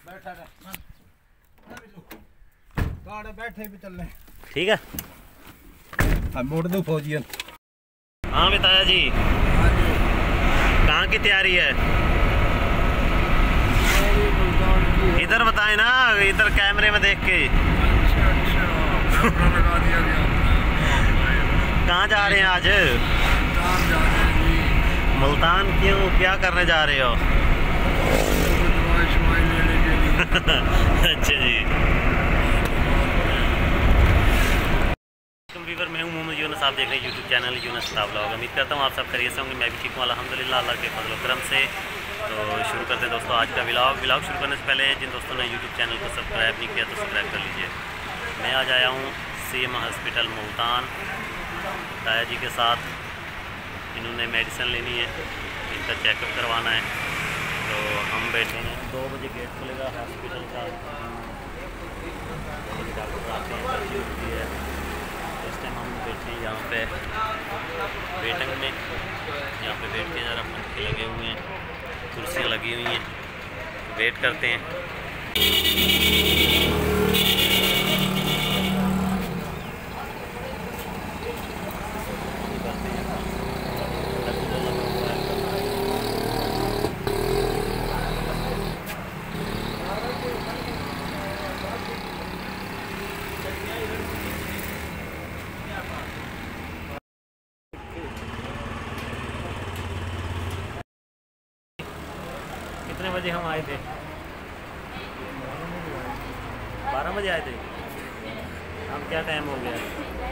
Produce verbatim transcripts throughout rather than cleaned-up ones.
बैठा बैठे भी चल रहे। ठीक है, मोड़ दो फौजियन। हाँ बताया जी, कहाँ की तैयारी है? इधर बताए ना, इधर कैमरे में देख के। कहाँ जा रहे हैं आज? मुल्तान। क्यों, क्या करने जा रहे हो? अच्छा जी। वीवर मैं हूँ मोहम्मद यूनुस, आप देख रहे हैं यूट्यूब चैनल यूनुस व्लॉग। उम्मीद करता हूँ आप सब खैरियत से होंगे, मैं भी ठीक हूँ अल्हम्दुलिल्लाह अल्लाह के फजल करम से। तो शुरू करते हैं दोस्तों आज का व्लॉग। व्लॉग शुरू करने से पहले जिन दोस्तों ने यूट्यूब चैनल को सब्सक्राइब नहीं किया तो सब्सक्राइब कर लीजिए। मैं आज आया हूँ सी एम हॉस्पिटल मुल्तान ताया जी के साथ। इन्होंने मेडिसिन लेनी है, इनका चेकअप करवाना है। तो हम बैठे हैं, दो बजे गेट खुलेगा हॉस्पिटल का। डॉक्टर आते हैं, पर्ची होती है। इस टाइम हम बैठे हैं यहाँ पे वेटिंग में। यहाँ पे बैठ के ज़रा पंखे लगे हुए हैं, कुर्सियाँ लगी हुई हैं, वेट करते हैं। कितने बजे हम आए थे? बारह बजे आए थे। अब क्या टाइम हो गया?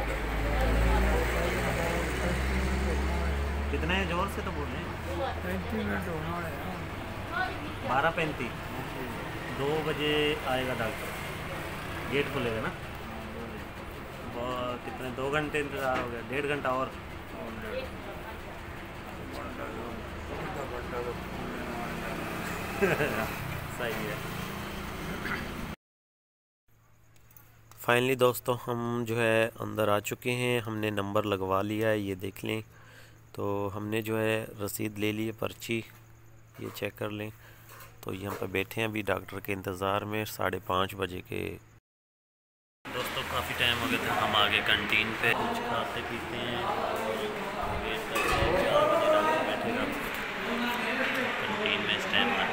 कितने जोर से तो बोल रहे हैं? पैंतीस मिनट होना है। बारह पैंतीस। दो बजे आएगा डॉक्टर, गेट खुलेगा ना। बहुत कितने, दो घंटे इंतज़ार हो गया, डेढ़ घंटा और। सही है। फाइनली दोस्तों हम जो है अंदर आ चुके हैं, हमने नंबर लगवा लिया है, ये देख लें। तो हमने जो है रसीद ले ली है, पर्ची ये चेक कर लें। तो यहाँ पर बैठे हैं अभी डॉक्टर के इंतज़ार में, साढ़े पाँच बजे के। दोस्तों काफ़ी टाइम हो गया था, हम आगे कैंटीन पे कुछ खाते पीते हैं, वेट करते हैं। चार बजे डॉक्टर बैठेगा कैंटीन में इस टाइम पर।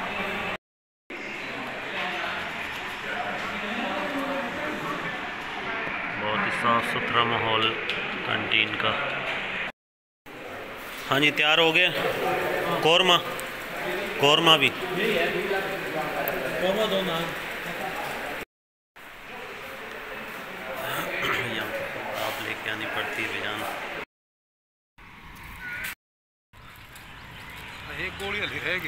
बहुत ही साफ़ सुथरा माहौल कैंटीन का। हाँ जी, तैयार हो गया। कौरमा कौरमा भी कौरमा दो ना। यहाँ आप लेके आनी पड़ती है बेजान। एक गोली हली रहेगी।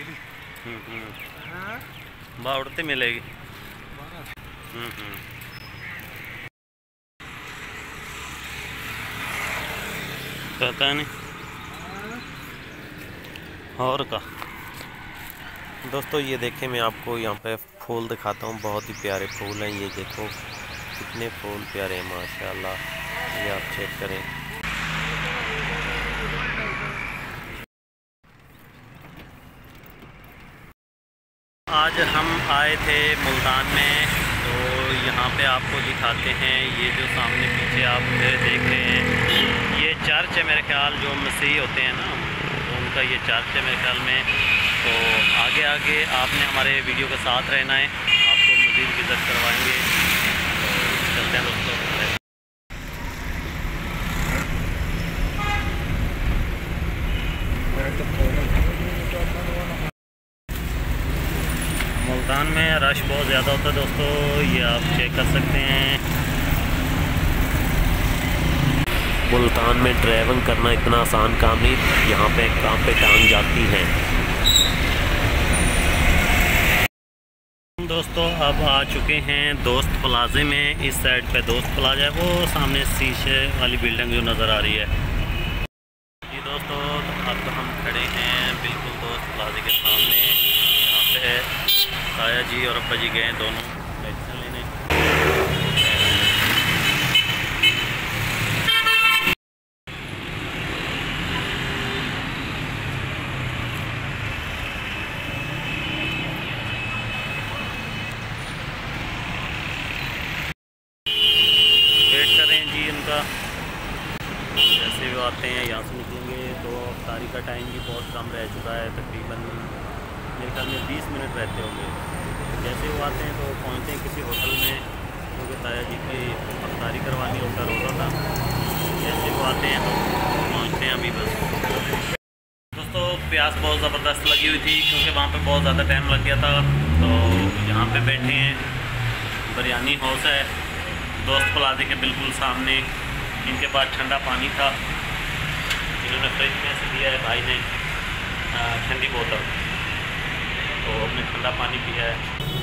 बाउड़ते मिलेगी। हम्म हम्म पता नहीं और का। दोस्तों ये देखें, मैं आपको यहाँ पे फूल दिखाता हूँ, बहुत ही प्यारे फूल हैं। ये देखो कितने फूल प्यारे हैं माशाल्लाह, ये आप चेक करें। आज हम आए थे मुल्तान में, तो यहाँ पे आपको दिखाते हैं। ये जो सामने पीछे आप देख रहे हैं, ये चर्च है मेरे ख्याल, जो मसीही होते हैं ना, तो उनका ये चर्च है मेरे ख्याल में। तो आगे आगे आपने हमारे वीडियो के साथ रहना है, आपको मज़ीद विज़िट करवाएंगे। तो चलते हैं दोस्तों। मुल्तान में रश बहुत ज़्यादा होता है दोस्तों, ये आप चेक कर सकते हैं। मुल्तान में ड्राइविंग करना इतना आसान काम नहीं, यहाँ पे काम पे टांग जाती हैं। दोस्तों अब आ चुके हैं दोस्त प्लाजे में। इस साइड पे दोस्त प्लाजा है, वो सामने शीशे वाली बिल्डिंग जो नज़र आ रही है। जी दोस्तों अब हम खड़े हैं बिल्कुल दोस्त प्लाजे के सामने। यहाँ पे ताया जी और अब्बा जी गए दोनों मेडिसिन लेने। आते हैं, यहाँ से निकलेंगे तो अफ्तारी का टाइम भी बहुत कम रह चुका है, तकरीबन मेरे ख्याल में बीस मिनट रहते होंगे। जैसे वो आते हैं तो पहुँचते हैं किसी होटल में, क्योंकि ताया जी की अफ्तारी करवानी होता रोज़ा था। जैसे वो आते हैं तो पहुँचते हैं अभी बस। दोस्तों प्यास बहुत ज़बरदस्त लगी हुई थी, क्योंकि वहाँ पे बहुत ज़्यादा टाइम लग गया था। तो यहाँ पे बैठे हैं, बिरयानी हाउस है दोस्त प्लाजे के बिल्कुल सामने। इनके पास ठंडा पानी था, इन्होंने फ्रिज में से दिया है भाई ने ठंडी बोतल, तो हमने ठंडा पानी पिया है।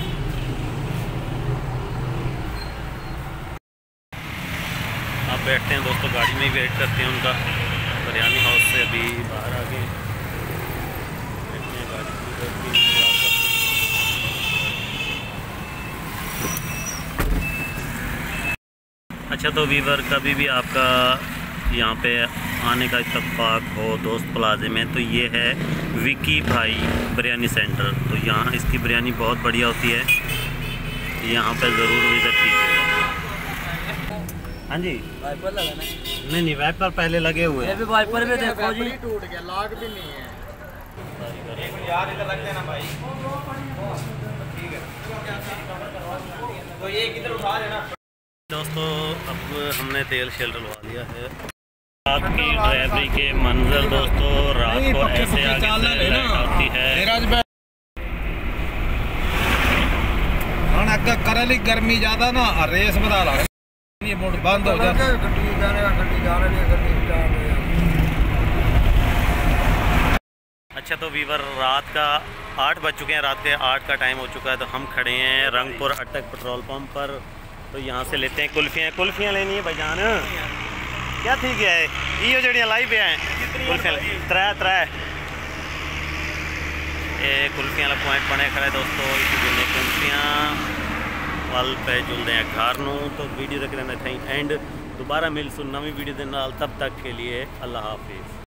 आप बैठते हैं दोस्तों, गाड़ी में ही वेट करते हैं उनका। बिरयानी हाउस से अभी बाहर आ गए, बैठते हैं गाड़ी में बैठ के इंतजार करते हैं। अच्छा तो वीवर, कभी भी आपका यहाँ पे आने का इत्तेफाक हो दोस्त प्लाजे में, तो ये है विकी भाई बिरयानी सेंटर। तो यहाँ इसकी बिरयानी बहुत बढ़िया होती है, यहाँ पे ज़रूर विज़िट कीजिएगा। हाँ जी, वाइपर लगा ना? नहीं नहीं, वाइपर पहले लगे हुए हैं। भी वाइपर में देखो जी, टूट गया, लाग भी नहीं है यार, इधर लग देना भाई। ठीक है, तो ये किधर उठा लेना। दोस्तों अब हमने तेल शेल डलवा लिया है। रात की ड्राइवरी के मंजर दोस्तों, रात को ऐसे आगे से लाइट आती है। अगर करली गर्मी ज्यादा ना, रेस बता रहा ये मोड़ बंद हो जाता है। अच्छा तो वीवर, रात का आठ बज चुके हैं, रात के आठ का टाइम हो चुका है। तो हम खड़े हैं रंगपुर अटक पेट्रोल पंप पर। तो यहाँ से लेते हैं कुल्फियाँ। कुल्फियाँ लेनी है भाईजान, क्या ठीक है ये जड़ियाँ लाई पे हैं कुल्फियाँ त्रै त्रै ये कुल्फियाँ वाला पॉइंट बने खड़े दोस्तों। इसी दिन कुल्फियाँ वल पे जुलते हैं घर नूं। तो वीडियो रख लेना था एंड, दोबारा मिल सुन नवी वीडियो के नाल, तब तक के लिए अल्लाह हाफिज़।